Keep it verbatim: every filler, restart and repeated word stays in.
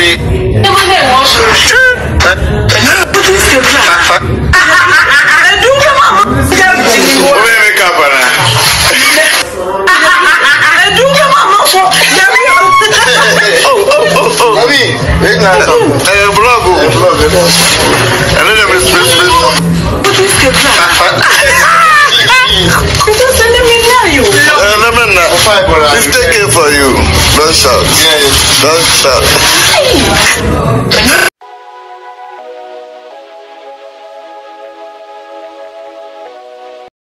Hey. Never heard what's What is your plan? I do mama. Where make up na? I do mama for Oh, oh, oh, oh. Abi, wait now. Eh, blog. Blog. I know them is Miss Miss. What is your plan? You don't send me now, you. Eh, no man, fifty K for you. Don't shout. Don't shout.